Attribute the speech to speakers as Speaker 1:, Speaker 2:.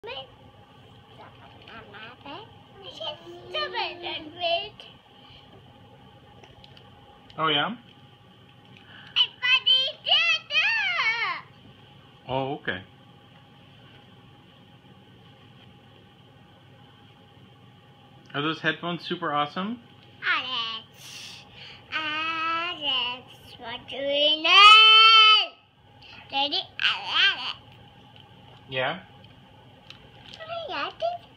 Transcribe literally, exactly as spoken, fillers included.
Speaker 1: Oh yeah? Oh, okay. Are those headphones super awesome?
Speaker 2: Alex, Alex, what do we need? Daddy, Alex.
Speaker 1: Yeah?
Speaker 2: I like it.